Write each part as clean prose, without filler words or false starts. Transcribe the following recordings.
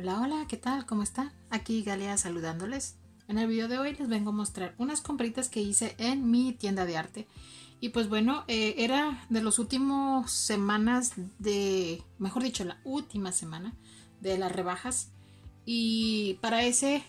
Hola, hola, ¿qué tal? ¿Cómo están? Aquí Galia saludándoles. En el video de hoy les vengo a mostrar unas compritas que hice en mi tienda de arte. Y pues bueno, era de las últimas semanas mejor dicho, la última semana de las rebajas. Y para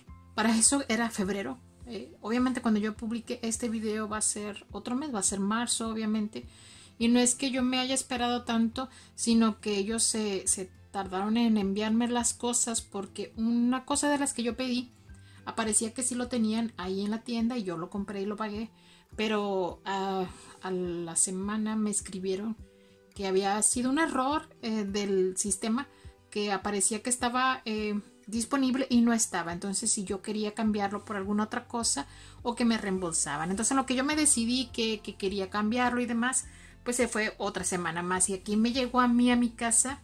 eso era febrero. Obviamente cuando yo publique este video va a ser otro mes, va a ser marzo obviamente. Y no es que yo me haya esperado tanto, sino que ellos se tardaron en enviarme las cosas porque una cosa de las que yo pedí aparecía que sí lo tenían ahí en la tienda y yo lo compré y lo pagué, pero a la semana me escribieron que había sido un error del sistema, que aparecía que estaba disponible y no estaba. Entonces si yo quería cambiarlo por alguna otra cosa o que me reembolsaban, entonces en lo que yo me decidí que quería cambiarlo y demás, pues se fue otra semana más y aquí me llegó a mi casa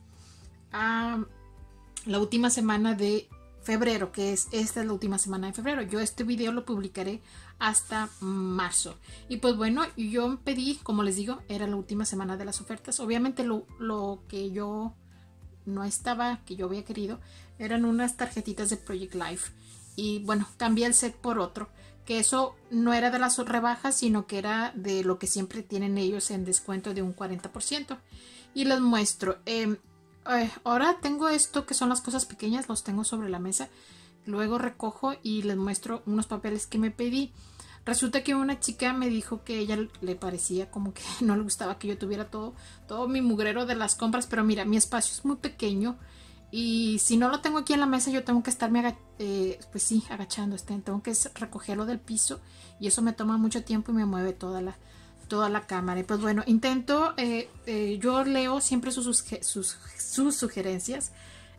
a la última semana de febrero, que esta es la última semana de febrero. Yo este video lo publicaré hasta marzo. Y pues bueno, yo pedí, como les digo, era la última semana de las ofertas. Obviamente lo que yo no estaba, que yo había querido, eran unas tarjetitas de Project Life. Y bueno, cambié el set por otro, que eso no era de las rebajas, sino que era de lo que siempre tienen ellos en descuento de un 40%. Y les muestro. Ahora tengo esto que son las cosas pequeñas, los tengo sobre la mesa. Luego recojo y les muestro unos papeles que me pedí. Resulta que una chica me dijo que a ella le parecía como que no le gustaba que yo tuviera todo mi mugrero de las compras. Pero mira, mi espacio es muy pequeño y si no lo tengo aquí en la mesa yo tengo que estarme pues sí, agachando. Tengo que recogerlo del piso y eso me toma mucho tiempo y me mueve toda la cámara. Y pues bueno, intento, yo leo siempre sus sugerencias,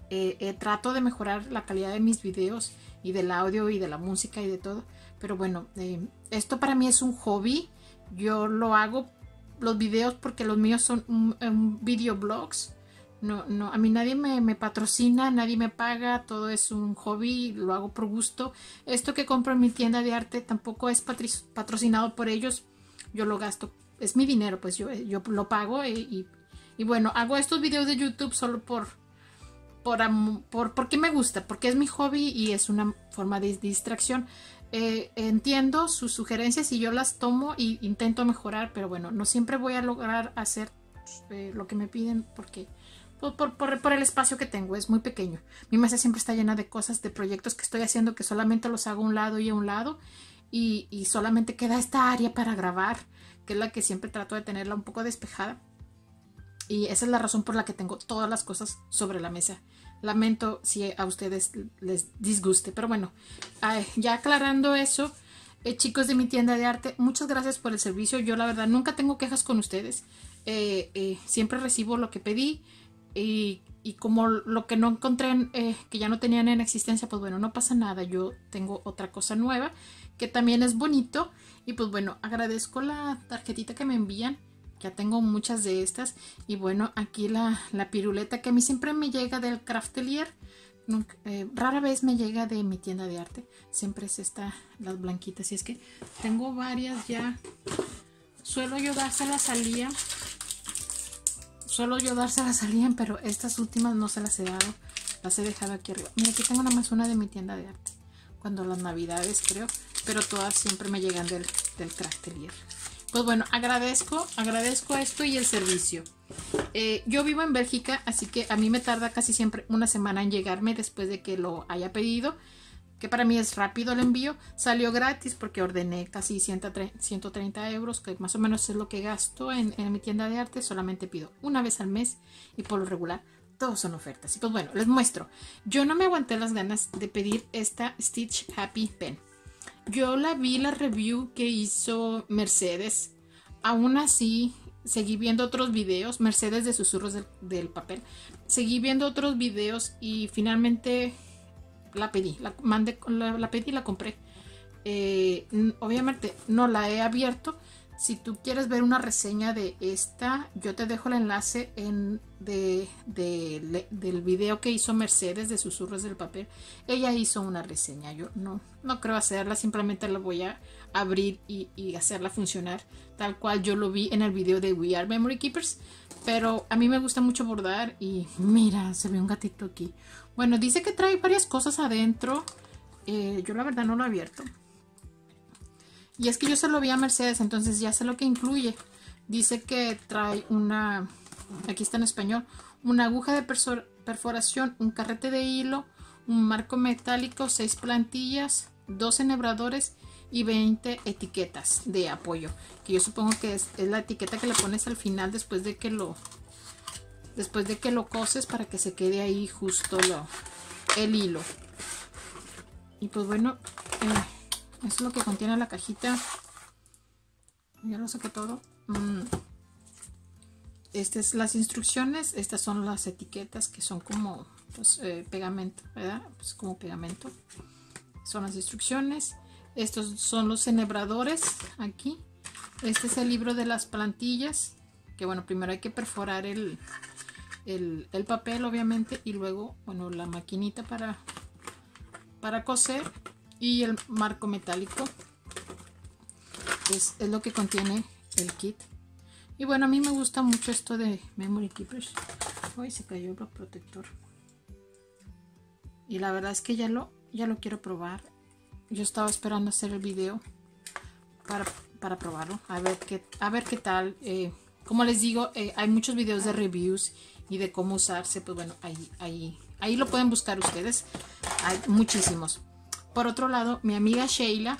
trato de mejorar la calidad de mis videos y del audio y de la música y de todo, pero bueno, esto para mí es un hobby. Yo lo hago los videos porque los míos son videoblogs. No, a mí nadie me patrocina, nadie me paga, todo es un hobby, lo hago por gusto. Esto que compro en mi tienda de arte tampoco es patrocinado por ellos. Yo lo gasto, es mi dinero, pues yo lo pago y bueno, hago estos videos de YouTube solo porque me gusta, porque es mi hobby y es una forma de distracción. Entiendo sus sugerencias y yo las tomo e intento mejorar, pero bueno, no siempre voy a lograr hacer lo que me piden porque por el espacio que tengo, es muy pequeño. Mi mesa siempre está llena de cosas, de proyectos que estoy haciendo que solamente los hago a un lado y a un lado. Y solamente queda esta área para grabar, que es la que siempre trato de tenerla un poco despejada. Y esa es la razón por la que tengo todas las cosas sobre la mesa. Lamento si a ustedes les disguste, pero bueno, ya aclarando eso, chicos de mi tienda de arte, muchas gracias por el servicio. Yo la verdad nunca tengo quejas con ustedes. Siempre recibo lo que pedí y como lo que no encontré, que ya no tenían en existencia, pues bueno, no pasa nada. Yo tengo otra cosa nueva que también es bonito. Y pues bueno, agradezco la tarjetita que me envían. Ya tengo muchas de estas. Y bueno, aquí la piruleta que a mí siempre me llega del Craftelier. Rara vez me llega de mi tienda de arte. Siempre es las blanquitas. Y es que tengo varias ya. Suelo yo dárselas a Liam. Pero estas últimas no se las he dado. Las he dejado aquí arriba. Mira, aquí tengo nada más una de mi tienda de arte. Cuando las navidades creo. Pero todas siempre me llegan del Craftelier. Pues bueno, agradezco esto y el servicio. Yo vivo en Bélgica, así que a mí me tarda casi siempre una semana en llegarme después de que lo haya pedido. Que para mí es rápido el envío. Salió gratis porque ordené casi 130 euros, que más o menos es lo que gasto en mi tienda de arte. Solamente pido una vez al mes y por lo regular todos son ofertas. Y pues bueno, les muestro. Yo no me aguanté las ganas de pedir esta Stitch Happy Pen. Yo la review que hizo Mercedes. Aún así, seguí viendo otros videos. Mercedes de Susurros del Papel. Seguí viendo otros videos y finalmente la pedí. La pedí y la compré. Obviamente no la he abierto. Si tú quieres ver una reseña de esta, yo te dejo el enlace del video que hizo Mercedes de Susurros del Papel. Ella hizo una reseña. Yo no creo hacerla, simplemente la voy a abrir y hacerla funcionar tal cual yo lo vi en el video de We Are Memory Keepers. Pero a mí me gusta mucho bordar y mira, se ve un gatito aquí. Bueno, dice que trae varias cosas adentro. Yo la verdad no lo he abierto. Y es que yo se lo vi a Mercedes, entonces ya sé lo que incluye. Dice que trae una, aquí está en español, una aguja de perforación, un carrete de hilo, un marco metálico, 6 plantillas, 2 enhebradores y 20 etiquetas de apoyo. Que yo supongo que es la etiqueta que le pones al final después de que lo coses para que se quede ahí justo el hilo. Y pues bueno, eso es lo que contiene la cajita. Ya lo saqué todo. Estas son las instrucciones. Estas son las etiquetas que son como pues, pegamento, ¿verdad? Pues como pegamento. Son las instrucciones. Estos son los enhebradores aquí. Este es el libro de las plantillas. Que bueno, primero hay que perforar el papel, obviamente. Y luego, bueno, la maquinita para coser. Y el marco metálico. Es lo que contiene el kit. Y bueno, a mí me gusta mucho esto de Memory Keepers. Uy, se cayó el bloc protector. Y la verdad es que ya lo quiero probar. Yo estaba esperando hacer el video para probarlo. A ver qué tal. Como les digo, hay muchos videos de reviews y de cómo usarse. Pues bueno, ahí lo pueden buscar ustedes. Hay muchísimos. Por otro lado, mi amiga Sheila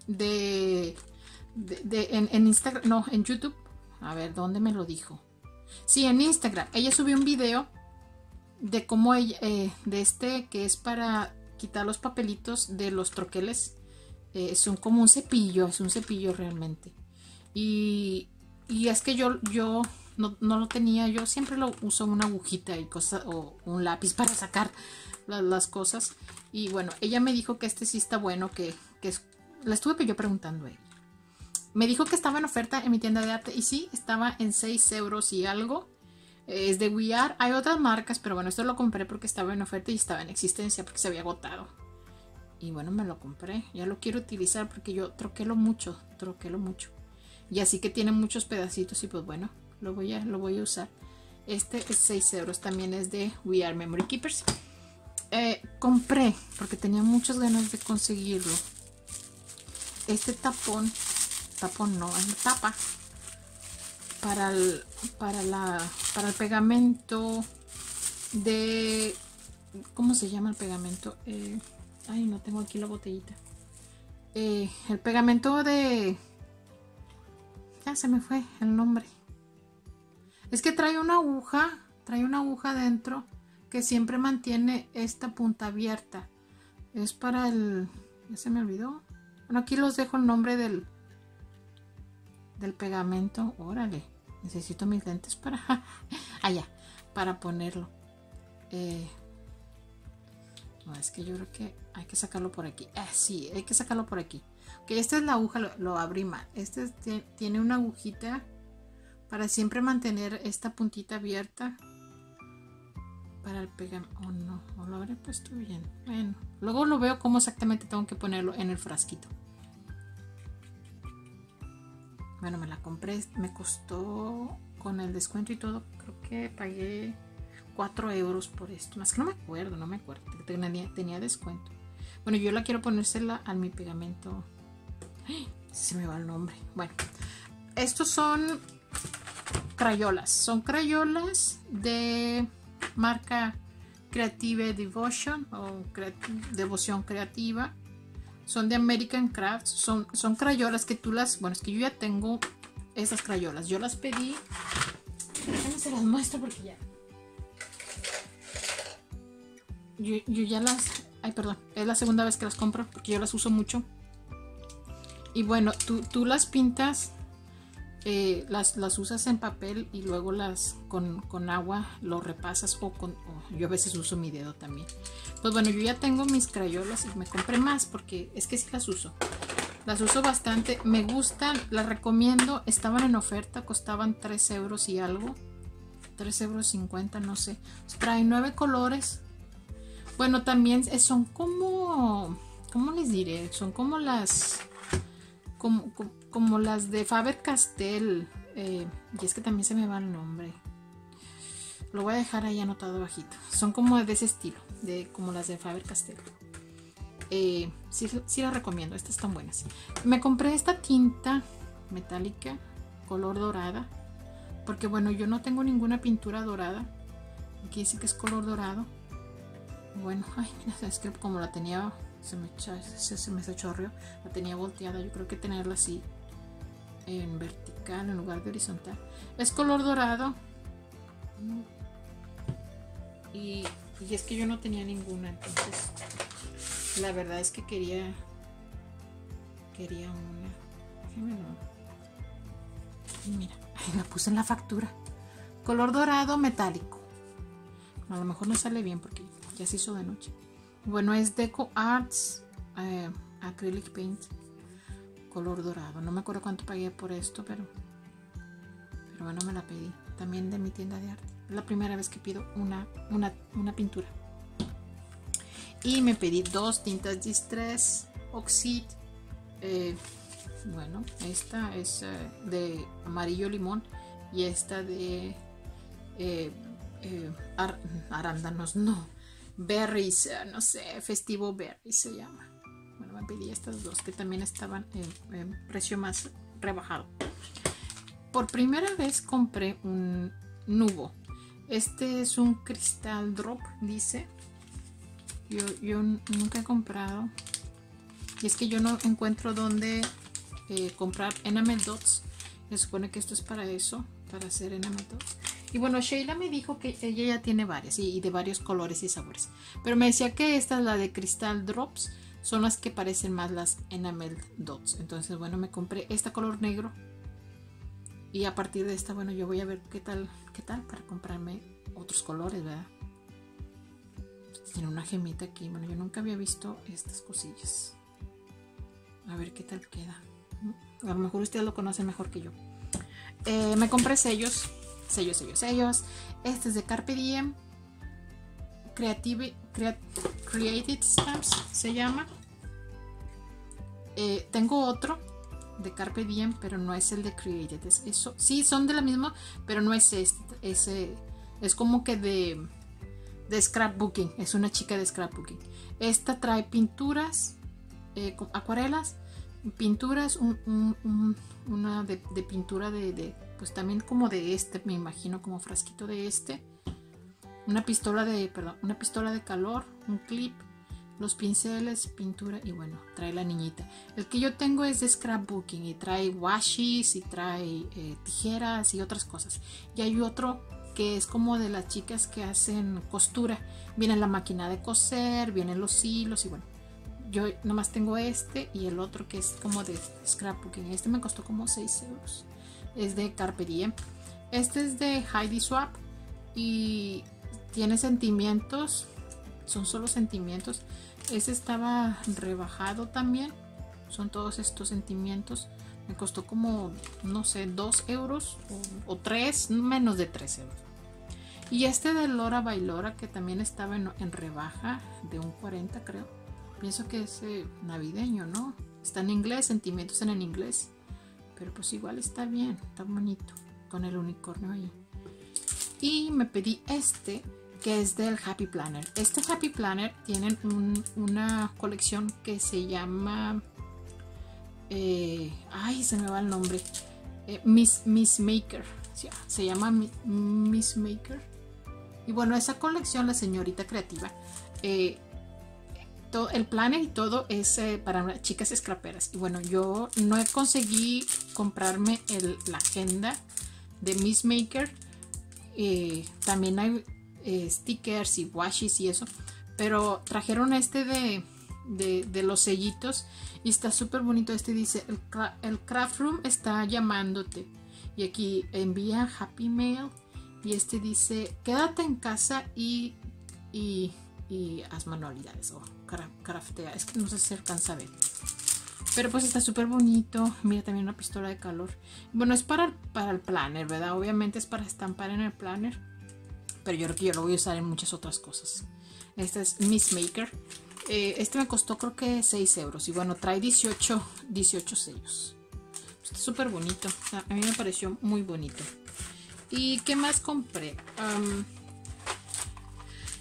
en Instagram, no, en YouTube. A ver, ¿dónde me lo dijo? Sí, en Instagram. Ella subió un video de cómo ella, de este que es para quitar los papelitos de los troqueles. Son como un cepillo, es un cepillo realmente. Y es que yo no lo tenía, yo siempre lo uso una agujita y cosas, o un lápiz para sacar las cosas. Y bueno, ella me dijo que este sí está bueno, la estuve yo preguntando a ella. Me dijo que estaba en oferta en mi tienda de arte y sí, estaba en 6 euros y algo. Es de We Are. Hay otras marcas, pero bueno, esto lo compré porque estaba en oferta y estaba en existencia porque se había agotado. Y bueno, me lo compré. Ya lo quiero utilizar porque yo troquelo mucho. Y así que tiene muchos pedacitos y pues bueno, lo voy a usar. Este es 6 euros, también es de We Are Memory Keepers. Compré, porque tenía muchas ganas de conseguirlo, este tapa para el pegamento de, ¿cómo se llama el pegamento? Ay, no tengo aquí la botellita. El pegamento de, ya se me fue el nombre. Es que trae una aguja dentro que siempre mantiene esta punta abierta. Es para el, ya se me olvidó. Bueno, aquí los dejo el nombre del pegamento. Órale, necesito mis lentes para allá, para ponerlo. No, es que yo creo que hay que sacarlo por aquí. Sí, hay que sacarlo por aquí. Ok, esta es la aguja, lo abrí mal. Este tiene una agujita para siempre mantener esta puntita abierta para el pegamento. Oh no, no lo habré puesto bien. Bueno, luego lo veo cómo exactamente tengo que ponerlo en el frasquito. Bueno, me la compré, me costó con el descuento y todo, creo que pagué 4 euros por esto. Más que no me acuerdo, tenía descuento. Bueno, yo la quiero ponérsela a mi pegamento. Se me va el nombre. Bueno, estos son crayolas. Son crayolas de marca Creative Devotion o Devoción Creativa. Son de American Crafts. Son crayolas que bueno, es que yo ya tengo esas crayolas. Yo las pedí. Déjenme se las muestro porque ya. Yo ya las. Ay, perdón. Es la segunda vez que las compro porque yo las uso mucho. Y bueno, tú las pintas. Las usas en papel y luego con agua lo repasas o yo a veces uso mi dedo también. Pues bueno, yo ya tengo mis crayolas y me compré más porque es que sí las uso bastante, me gustan, las recomiendo. Estaban en oferta, costaban 3 euros y algo, 3,50 euros, no sé. Traen 9 colores. Bueno, también son como, ¿cómo les diré? Son como las como las de Faber-Castell, y es que también se me va el nombre. Lo voy a dejar ahí anotado abajito. Son como de ese estilo, como las de Faber-Castell. Sí las recomiendo, estas están buenas. Me compré esta tinta metálica color dorada, porque bueno, yo no tengo ninguna pintura dorada. Aquí dice que es color dorado. Bueno, ay, mira, es que como la tenía, se me chorreó, la tenía volteada. Yo creo que tenerla así en vertical en lugar de horizontal. Es color dorado. Y es que yo no tenía ninguna, entonces la verdad es que quería una. Déjame no. Mira, la puse en la factura. Color dorado metálico. A lo mejor no sale bien porque ya se hizo de noche. Bueno, es Deco Arts Acrylic Paint. Color dorado. No me acuerdo cuánto pagué por esto, pero bueno, me la pedí. También de mi tienda de arte. Es la primera vez que pido una pintura. Y me pedí 2 tintas Distress Oxide. Bueno, esta es de amarillo limón y esta de arándanos, no, berries, no sé, festivo berries se llama. Bueno, me pedí estas 2 que también estaban en precio más rebajado. Por primera vez compré un nubo. Este es un cristal drop, dice. Yo nunca he comprado. Y es que yo no encuentro dónde comprar enamel dots. Se supone que esto es para eso, para hacer enamel dots. Y bueno, Sheila me dijo que ella ya tiene varias y de varios colores y sabores. Pero me decía que esta es la de cristal drops. Son las que parecen más las enamel dots. Entonces, bueno, me compré esta color negro. Y a partir de esta, bueno, yo voy a ver qué tal para comprarme otros colores, ¿verdad? Tiene una gemita aquí. Bueno, yo nunca había visto estas cosillas. A ver qué tal queda. A lo mejor ustedes lo conocen mejor que yo. Me compré sellos. Este es de Carpe Diem. Creative Stamps se llama. Tengo otro de Carpe Diem, pero no es el de Created. Eso, sí, son de la misma, pero no es este. Es como que de scrapbooking. Es una chica de scrapbooking. Esta trae pinturas, acuarelas, pinturas, una de pintura pues también como de me imagino como frasquito de una pistola de calor, un clip, los pinceles, pintura y bueno, trae la niñita. El que yo tengo es de scrapbooking y trae washes y trae tijeras y otras cosas. Y hay otro que es como de las chicas que hacen costura. Viene la máquina de coser, vienen los hilos y bueno. Yo nomás tengo este y el otro que es como de scrapbooking. Este me costó como 6 euros. Es de Carpe Diem. Este es de Heidi Swapp y tiene sentimientos. Son solo sentimientos. Este estaba rebajado también. Son todos estos sentimientos. Me costó como, no sé, 2 euros o 3, menos de 3 euros. Y este de Lora by Lora que también estaba en rebaja de un 40 creo. Pienso que es navideño, ¿no? Está en inglés, sentimientos en inglés. Pero pues igual está bien, está bonito. Con el unicornio ahí. Y me pedí este, que es del Happy Planner. Este Happy Planner tienen una colección que se llama... ay, se me va el nombre. Miss Maker. Se llama Miss Maker. Y bueno, esa colección, la señorita creativa... el planner y todo es para chicas scraperas. Y bueno, yo no conseguí comprarme la agenda de Miss Maker. También hay stickers y washes y eso. Pero trajeron este de los sellitos. Y está súper bonito. Este dice, el Craft Room está llamándote. Y aquí envía Happy Mail. Y este dice, quédate en casa y haz manualidades o craftea. Es que no sé si se alcanza a ver, pero pues está súper bonito. Mira, también una pistola de calor. Bueno, es para el planner, ¿verdad? Obviamente es para estampar en el planner, pero yo creo que yo lo voy a usar en muchas otras cosas. Este es Miss Maker. Este me costó creo que 6 euros y bueno, trae 18 sellos. Está súper bonito. A mí me pareció muy bonito. ¿Y qué más compré?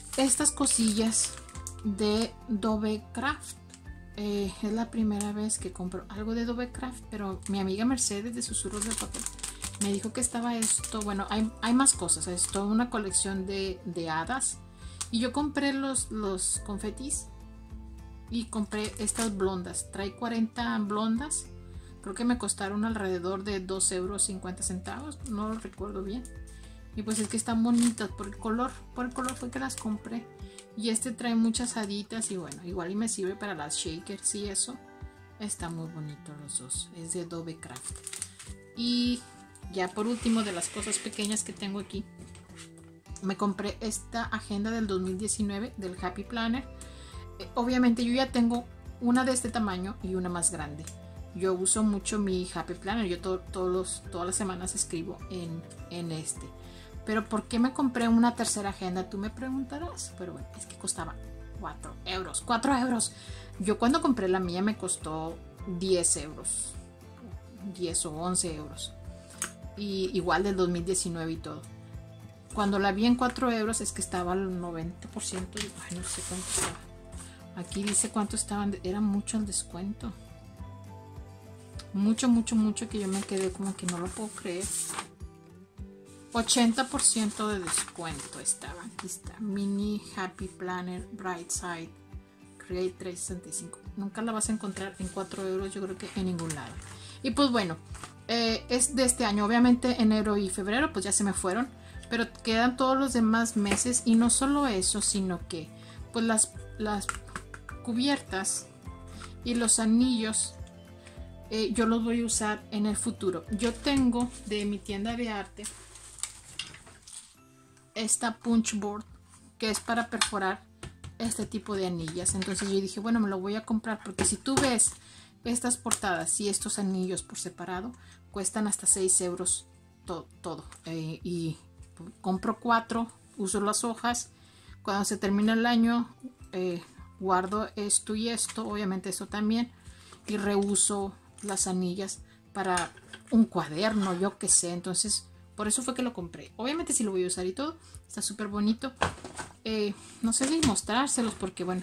estas cosillas de Dovecraft. Es la primera vez que compro algo de Dovecraft, pero mi amiga Mercedes de Susurros de Papel me dijo que estaba esto. Bueno, hay más cosas. Es toda una colección de hadas. Y yo compré los confetis y compré estas blondas. Trae 40 blondas. Creo que me costaron alrededor de 2,50 €. No lo recuerdo bien. Y pues es que están bonitas por el color. Por el color fue que las compré. Y este trae muchas haditas y bueno, igual y me sirve para las shakers y eso. Está muy bonito los dos. Es de Dovecraft. Y ya por último, de las cosas pequeñas que tengo aquí, me compré esta agenda del 2019 del Happy Planner. Obviamente yo ya tengo una de este tamaño y una más grande. Yo uso mucho mi Happy Planner. Yo todas las semanas escribo en este. Pero ¿por qué me compré una tercera agenda? Tú me preguntarás. Pero bueno, es que costaba 4 €. 4 €. Yo cuando compré la mía me costó 10 €. 10 o 11 €. Y igual del 2019 y todo. Cuando la vi en 4 € es que estaba al 90%. Ay, no sé cuánto estaba. Aquí dice cuánto estaban. Era mucho el descuento. Mucho, mucho, mucho, que yo me quedé como que no lo puedo creer. 80% de descuento estaba. Aquí está. Mini Happy Planner Bright Side Create 365. Nunca la vas a encontrar en 4 €, yo creo que en ningún lado. Y pues bueno, es de este año. Obviamente enero y febrero pues ya se me fueron. Pero quedan todos los demás meses. Y no solo eso, sino que pues las cubiertas y los anillos yo los voy a usar en el futuro. Yo tengo de mi tienda de arte esta punch board que es para perforar este tipo de anillas. Entonces yo dije, bueno, me lo voy a comprar, porque si tú ves estas portadas y estos anillos por separado cuestan hasta 6 € todo. Y compro 4, uso las hojas. Cuando se termina el año guardo esto y esto, obviamente esto también, y reuso las anillas para un cuaderno, yo qué sé. Entonces por eso fue que lo compré. Obviamente sí lo voy a usar y todo. Está súper bonito. No sé si mostrárselos, porque bueno,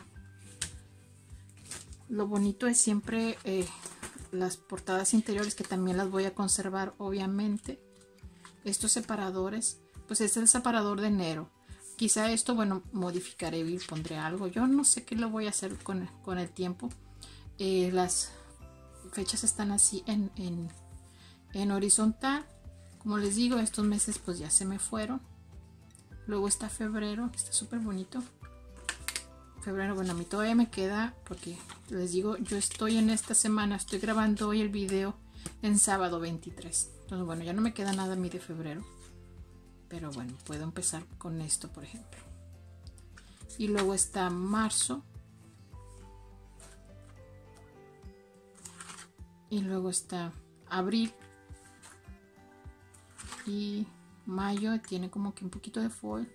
lo bonito es siempre las portadas interiores, que también las voy a conservar, obviamente. Estos separadores, pues es el separador de enero. Quizá esto, bueno, modificaré y pondré algo. Yo no sé qué lo voy a hacer con el tiempo. Las fechas están así en horizontal. Como les digo, estos meses pues ya se me fueron. Luego está febrero, está súper bonito. Febrero, bueno, a mí todavía me queda, porque les digo, yo estoy en esta semana, estoy grabando hoy el video en sábado 23. Entonces bueno, ya no me queda nada a mí de febrero. Pero bueno, puedo empezar con esto, por ejemplo. Y luego está marzo. Y luego está abril. Y mayo tiene como que un poquito de foil.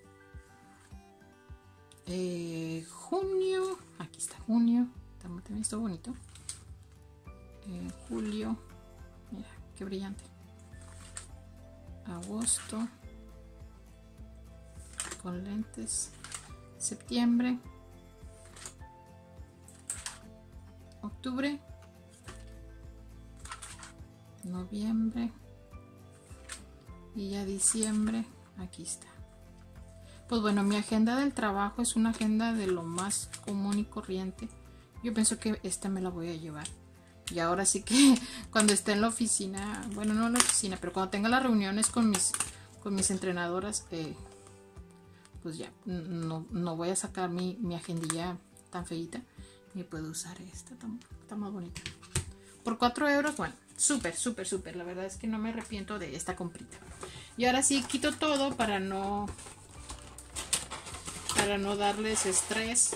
Junio, aquí está junio, también está bonito. Julio, mira qué brillante. Agosto, con lentes. Septiembre, octubre, noviembre. Y ya diciembre, aquí está. Pues bueno, mi agenda del trabajo es una agenda de lo más común y corriente. Yo pienso que esta me la voy a llevar. Y ahora sí que cuando esté en la oficina, bueno, no en la oficina, pero cuando tenga las reuniones con mis entrenadoras, pues ya no voy a sacar mi agendilla tan feita. Y puedo usar esta, está más bonita. Por 4 €, bueno, súper, súper, súper. La verdad es que no me arrepiento de esta comprita. Y ahora sí quito todo para no darles estrés.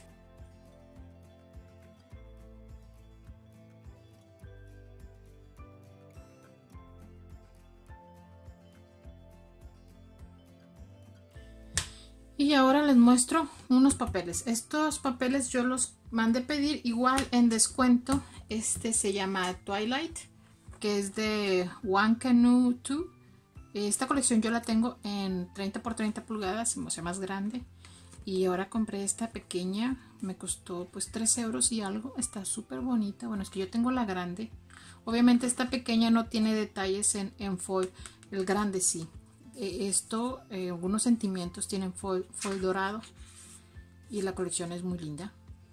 Y ahora les muestro unos papeles. Estos papeles yo los mandé pedir igual en descuento. Este se llama Twilight, que es de One Canoe 2. Esta colección yo la tengo en 30 por 30 pulgadas, o sea, más grande. y ahora compré esta pequeña, me costó pues 3 euros y algo, está súper bonita. Bueno, es que yo tengo la grande, obviamente esta pequeña no tiene detalles en foil, el grande sí. Algunos sentimientos tienen foil dorado y la colección es muy linda.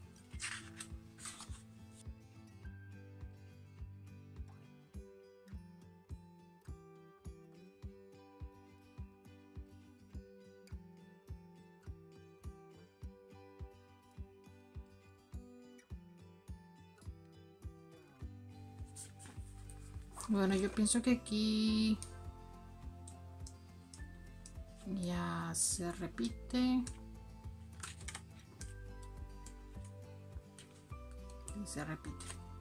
Bueno, yo pienso que aquí ya se repite. Se repite.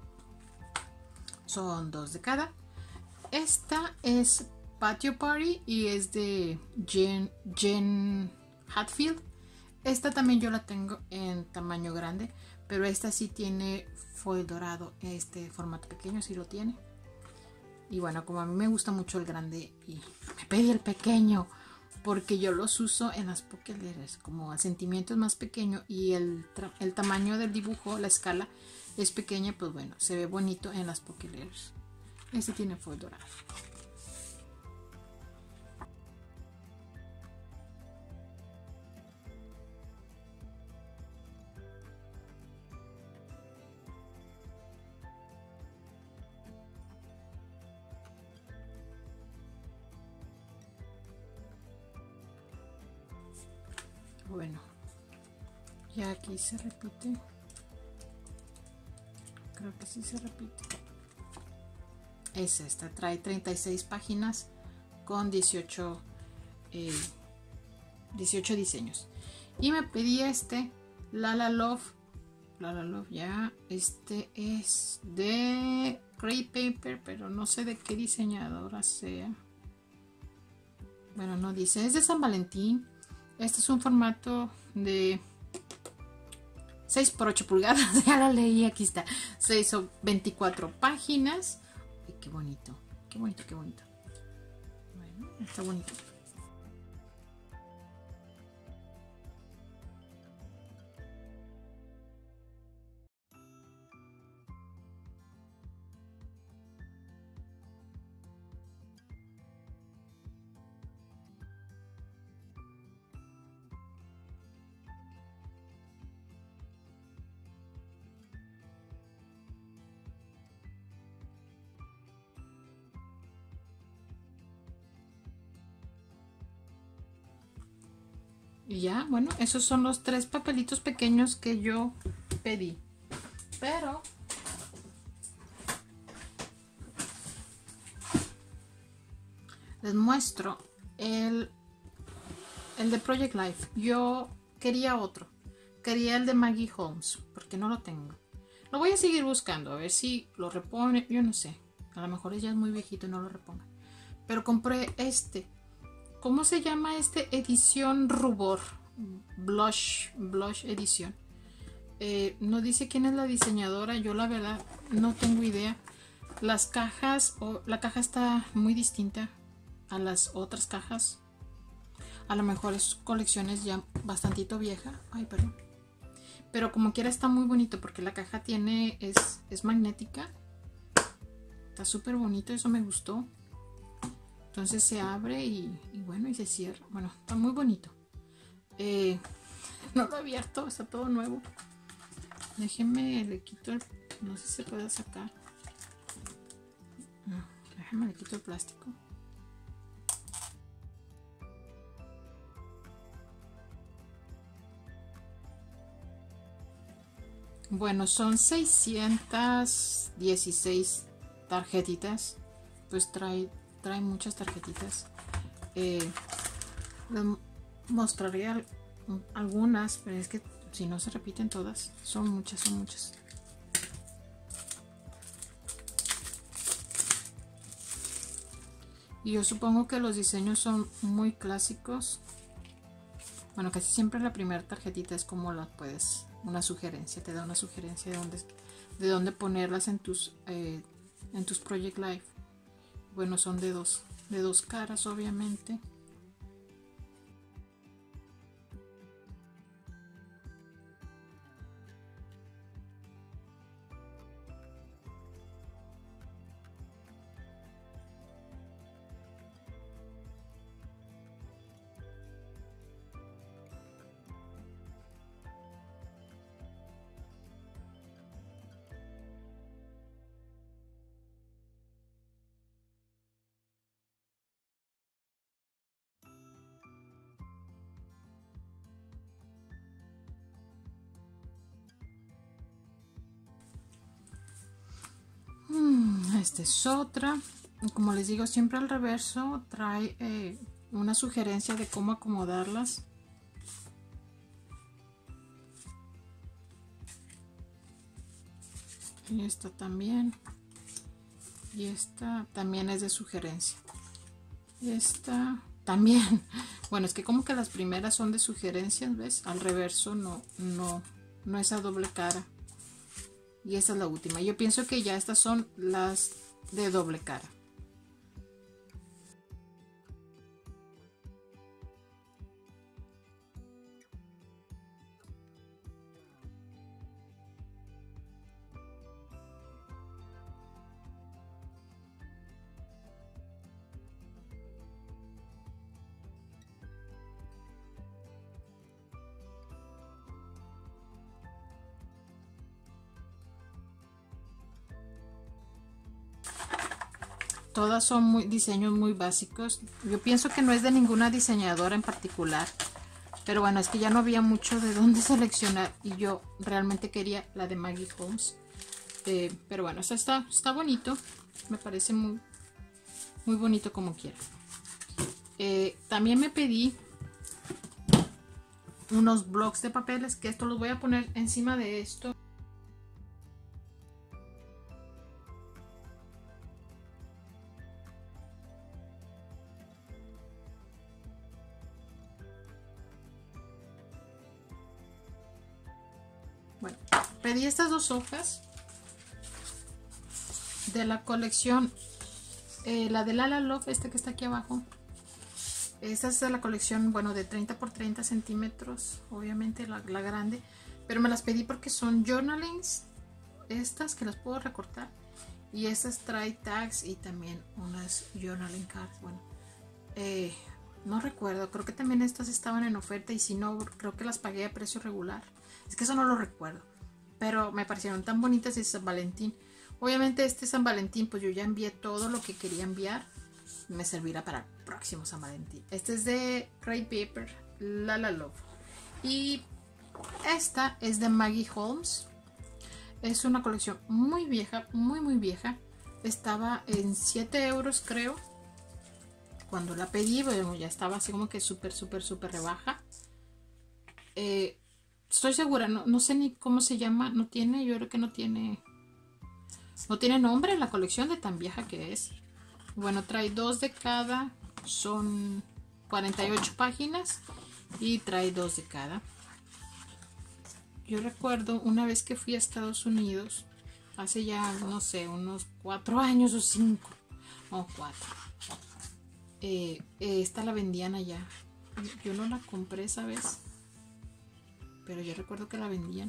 Son 2 de cada. Esta es Patio Party y es de Jen Hatfield. Esta también yo la tengo en tamaño grande, pero esta sí tiene foil dorado. Este formato pequeño sí lo tiene. Y bueno, como a mí me gusta mucho el grande y me pedí el pequeño porque yo los uso en las pocket letters, como el sentimiento es más pequeño y el tamaño del dibujo, la escala es pequeña, pues bueno, se ve bonito en las pocket letters. Este tiene foil dorado. Bueno, ya aquí se repite. Creo que sí se repite. Es esta, trae 36 páginas con 18 diseños. Y me pedí este, Lala Love. Lala Love, ya. Este es de Create Paper, pero no sé de qué diseñadora sea. Bueno, no dice, es de San Valentín. Este es un formato de 6 por 8 pulgadas, ya lo leí, aquí está. 6 o 24 páginas. Ay, qué bonito, qué bonito, qué bonito. Bueno, está bonito. Y ya, bueno, esos son los 3 papelitos pequeños que yo pedí. Pero les muestro el de Project Life. Yo quería otro. Quería el de Maggie Holmes, porque no lo tengo. Lo voy a seguir buscando, a ver si lo repone. Yo no sé. A lo mejor ella es muy viejito y no lo reponga. Pero compré este. ¿Cómo se llama este? Edición Rubor. Blush edición. No dice quién es la diseñadora. Yo la verdad no tengo idea. Las cajas, la caja está muy distinta a las otras cajas. A lo mejor es colecciones ya bastantito vieja. Ay, perdón. Pero como quiera está muy bonito porque la caja tiene, es magnética. Está súper bonito, eso me gustó. Entonces se abre y bueno, y se cierra. Bueno, está muy bonito. No lo he abierto, está todo nuevo. Déjenme, le quito el... No sé si se puede sacar. No, déjenme, le quito el plástico. Bueno, son 616 tarjetitas. Pues trae muchas tarjetitas. Les mostraré algunas, pero es que si no se repiten todas, son muchas, son muchas. Y yo supongo que los diseños son muy clásicos. Bueno, casi siempre la primera tarjetita es como la puedes, una sugerencia, te da una sugerencia de dónde ponerlas en tus Project Life. Bueno, son de dos caras, obviamente. Esta es otra. Como les digo, siempre al reverso trae una sugerencia de cómo acomodarlas. Y esta también. Y esta también es de sugerencia. Esta también. Bueno, es que como que las primeras son de sugerencias, ¿ves? Al reverso no es a doble cara. Y esta es la última. Yo pienso que ya estas son las de doble cara. Todas son diseños muy básicos. Yo pienso que no es de ninguna diseñadora en particular. Pero bueno, es que ya no había mucho de dónde seleccionar. Y yo realmente quería la de Maggie Holmes. Pero bueno, esta está bonito. Me parece muy bonito como quiera. También me pedí unos blocks de papeles. Que esto los voy a poner encima de esto. Bueno, pedí estas dos hojas de la colección, la de Lala Love, esta que está aquí abajo. Esta es de la colección, bueno, de 30 por 30 centímetros, obviamente la grande, pero me las pedí porque son journalings, estas que las puedo recortar, y estas trae tags y también unas journaling cards. Bueno, no recuerdo, creo que también estas estaban en oferta, y si no, creo que las pagué a precio regular. Es que eso no lo recuerdo, pero me parecieron tan bonitas de San Valentín. Obviamente este San Valentín pues yo ya envié todo lo que quería enviar. Me servirá para el próximo San Valentín. Este es de Cray Paper, Lala Love. Y esta es de Maggie Holmes. Es una colección muy vieja, muy vieja. Estaba en 7 euros creo. Cuando la pedí, bueno, ya estaba así como que súper rebaja. Estoy segura, no sé ni cómo se llama, no tiene, yo creo que no tiene nombre en la colección de tan vieja que es. Bueno, trae 2 de cada, son 48 páginas y trae 2 de cada. Yo recuerdo una vez que fui a Estados Unidos, hace ya, no sé, unos 4 años o 5, o 4. Esta la vendían allá. Yo no la compré, ¿sabes? Pero yo recuerdo que la vendían.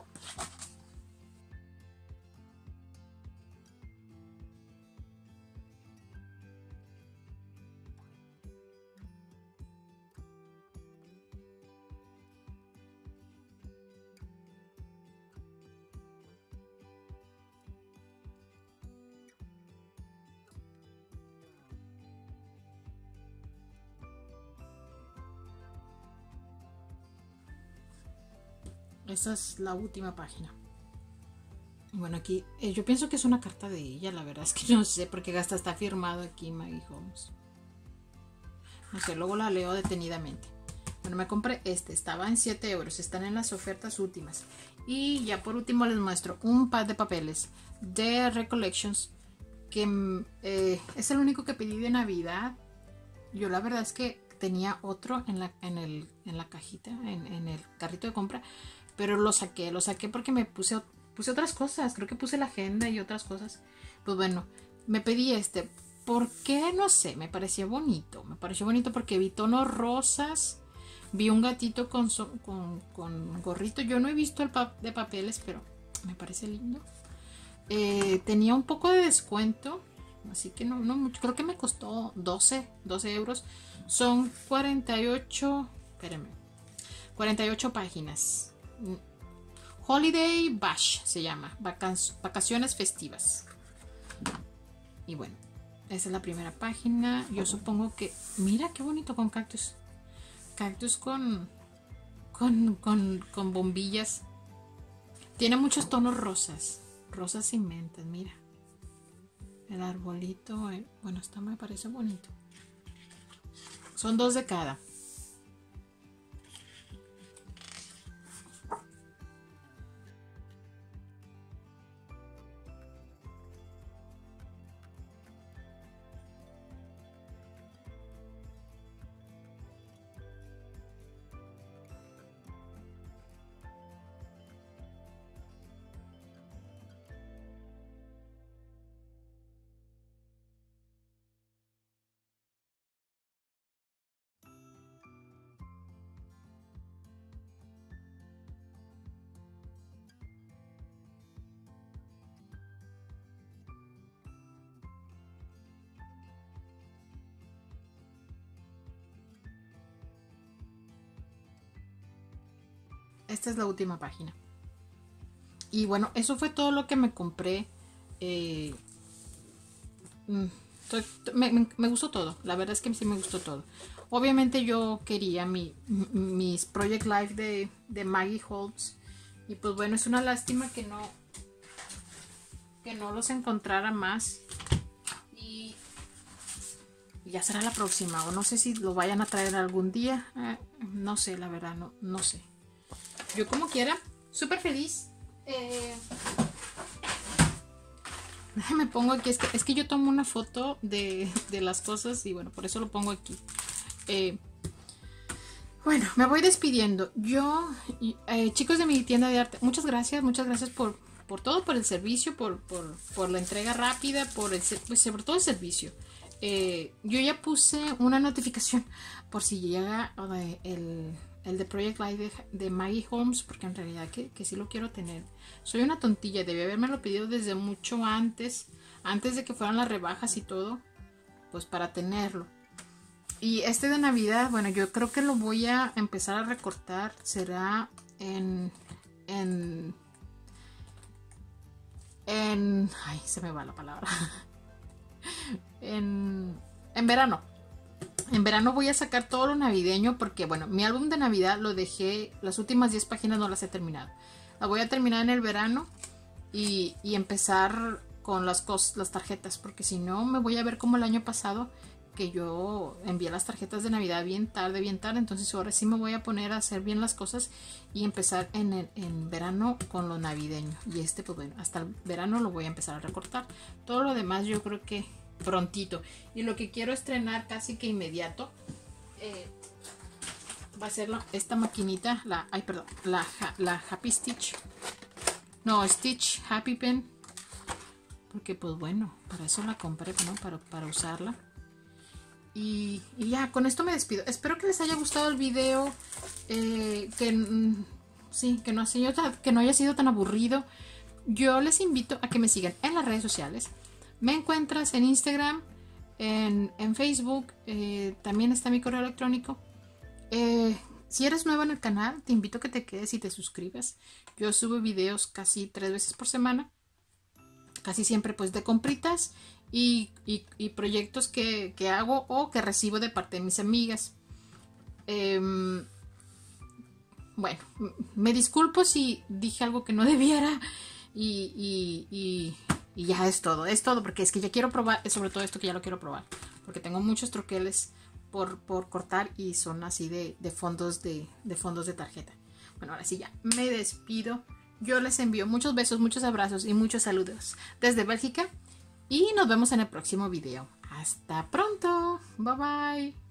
Esa es la última página. Bueno, aquí yo pienso que es una carta de ella. La verdad es que no sé, porque hasta está firmado aquí Maggie Holmes. No sé, luego la leo detenidamente. Bueno, me compré estaba en 7 euros. Están en las ofertas últimas. Y ya por último les muestro un par de papeles de Recollections, que es el único que pedí de Navidad. Yo la verdad es que tenía otro en la cajita, en el carrito de compra, pero lo saqué porque me puse otras cosas. Creo que puse la agenda y otras cosas. Pues bueno, me pedí ¿por qué? No sé, me pareció bonito porque vi tonos rosas. Vi un gatito con gorrito. Yo no he visto el de papeles, pero me parece lindo. Tenía un poco de descuento, así que no mucho. Creo que me costó 12 euros. Son 48, espérenme, 48 páginas. Holiday Bash se llama, vacaciones festivas. Y bueno, esa es la primera página. Yo supongo que, mira qué bonito con cactus. Cactus con bombillas. Tiene muchos tonos rosas y mentas, mira. el arbolito. Bueno, esta me parece bonito. Son 2 de cada. Esta es la última página. Y bueno, eso fue todo lo que me compré. Me gustó todo. La verdad es que sí me gustó todo. Obviamente yo quería mis Project Life de Maggie Holtz. Y pues bueno, es una lástima que no los encontrara más. Y ya será la próxima. O no sé si lo vayan a traer algún día. No sé, la verdad, no sé. Yo como quiera, súper feliz. Me pongo aquí, es que yo tomo una foto de las cosas y bueno, por eso lo pongo aquí. Bueno, me voy despidiendo. Yo, chicos de mi tienda de arte, muchas gracias por todo, por el servicio, por la entrega rápida, pues sobre todo el servicio. Yo ya puse una notificación por si llega el de Project Life de Maggie Holmes, porque en realidad que sí lo quiero tener. Soy una tontilla, debí haberme lo pedido desde mucho antes de que fueran las rebajas y todo, pues para tenerlo. Y este de Navidad, bueno, yo creo que lo voy a empezar a recortar, será ay, se me va la palabra. en verano. En verano voy a sacar todo lo navideño porque, bueno, mi álbum de Navidad lo dejé, las últimas 10 páginas no las he terminado. La voy a terminar en el verano y empezar con las tarjetas, porque si no me voy a ver como el año pasado, que yo envié las tarjetas de Navidad bien tarde, entonces ahora sí me voy a poner a hacer bien las cosas y empezar en verano con lo navideño. Y pues bueno, hasta el verano lo voy a empezar a recortar. Todo lo demás yo creo que prontito. Y lo que quiero estrenar casi que inmediato va a ser esta maquinita, la Happy Stitch. No, Stitch Happy Pen. Porque pues bueno, para eso la compré, ¿no? Para usarla. Y ya, con esto me despido. Espero que les haya gustado el video. Sí, que no haya sido tan aburrido. Yo les invito a que me sigan en las redes sociales. Me encuentras en Instagram, en Facebook, también está mi correo electrónico. Si eres nuevo en el canal, te invito a que te quedes y te suscribas. Yo subo videos casi 3 veces por semana, casi siempre pues de compritas y proyectos que hago o que recibo de parte de mis amigas. Bueno, me disculpo si dije algo que no debiera y ya es todo, porque es que ya quiero probar, sobre todo esto que ya lo quiero probar, porque tengo muchos troqueles por cortar y son así de fondos de tarjeta. Bueno, ahora sí ya, me despido. Yo les envío muchos besos, muchos abrazos y muchos saludos desde Bélgica y nos vemos en el próximo video. Hasta pronto, bye bye.